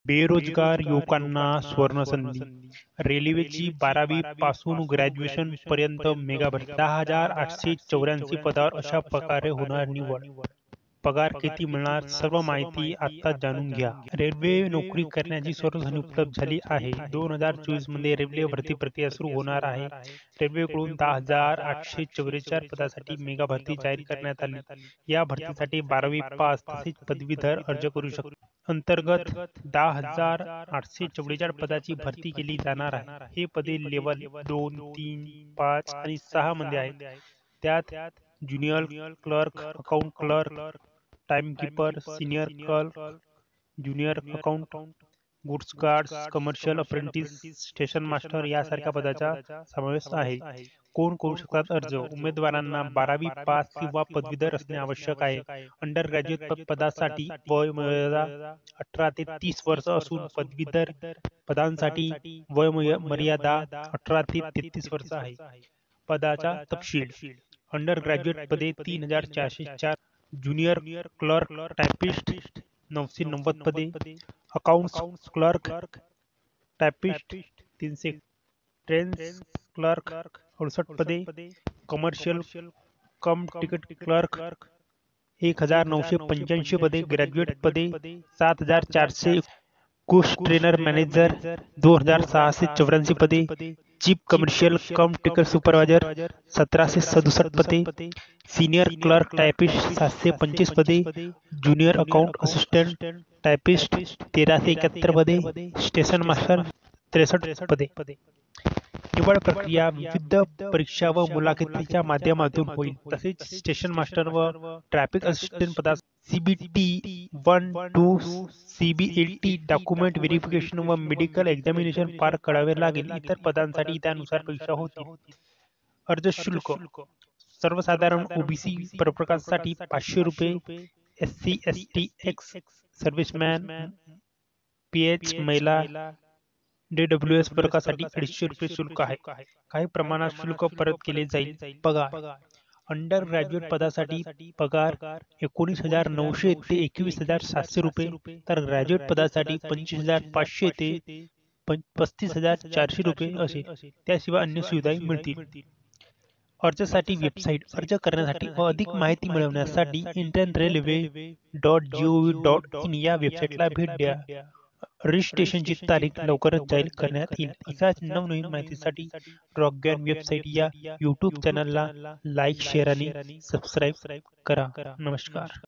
बेरोजगार युवकांना सुवर्णसंधी. रेल्वेची 12वी पासून ग्रॅज्युएशन पर्यंत मेगा भरती. 10,884 पदावर अशा प्रकारे होणार निवड. पगार किती मिळणार सर्व माहिती आता जाणून घ्या. रेल्वे नोकरी करण्याची सर्व संधी उपलब्ध झाली आहे. 2024 मध्ये रेल्वे भरती प्रक्रिया सुरू होणार आहे. रेल्वेकडून 10,844 पदासाठी मेगा भरती जाहीर करण्यात आली. या भरतीसाठी 12वी पास तसेच पदवीधर अर्ज करू शकतात. अंतर्गत 10,844 पदाची भरती केली जाणार आहे. हे पदे लेवल 2, 3, 5 आणि 6 मध्ये आहेत. त्यात junior clerk, account clerk, timekeeper, senior clerk, junior account, goods guards, commercial apprentice, station master यासारख्या पदाचा समावेश आहे. कोण करू शकतात अर्ज? उमेदवारांना 12वी पास किंवा पदवीधर असणे आवश्यक आहे. अंडर ग्रॅज्युएट पदासाठी वयोमर्यादा 18 ते 30 वर्ष असून पदवीधर पदांसाठी वयोमर्यादा 18 ते 33 वर्ष आहे. पदाचा तपशील. अंडर ग्रॅज्युएट पदे 3,404, ज्युनियर क्लर्क टायपिस्ट 990 पदे, accounts clerk typist 300, trains clerk 68 पदे, कमर्शियल कम तिकीट क्लर्क 1,985 पदे, ग्रॅज्युएट पदे 7,400, कुश ट्रेनर मॅनेजर 2,684 पदे, chief commercial cum ticket supervisor 1,767 पदे, सीनियर क्लर्क टायपिस्ट 725 पदे, ज्युनियर अकाउंट असिस्टंट टायपिस्ट 1,371 पदे, स्टेशन मास्टर 63 पदे. निवड प्रक्रिया विविध परीक्षा व मुलाखतीच्या माध्यमातून होईल. तसेच स्टेशन मास्टर व ट्रॅफिक असिस्टंट पदास CBT 1, 2, CBAT डॉक्युमेंट व्हेरिफिकेशन व मेडिकल एक्झामिनेशन पार करावे लागेल. इतर पदांसाठी त्यानुसार परीक्षा होतील. अर्ज शुल्क. सर्वसाधारण OBC प्रवर्गासाठी 500 रुपये, SC, ST, ex serviceman, PH महिला, DWS प्रवर्गासाठी 250 रुपये शुल्क आहे. काही प्रमाणात शुल्क परत केले जाईल. पगार. अंडर ग्रॅज्युएट पदासाठी पगार 19,900 ते 21,700 रुपये, तर ग्रॅज्युएट पदासाठी 25,500 ते 35,400 रुपये असेल. त्याशिवाय अन्य सुविधाही मिळतील. अर्जासाठी वेबसाईट. अर्ज करण्यासाठी व अधिक माहिती मिळवण्यासाठी indianrailway.gov.in या वेबसाईटला भेट द्या. रजिस्ट्रेशनची तारीख लवकरच जाहीर करण्यात येईल. अशाच नवनवीन माहितीसाठी रॉक ज्ञान वेबसाईट या YouTube चॅनलला लाईक, शेअर आणि सबस्क्राईब करा. नमस्कार.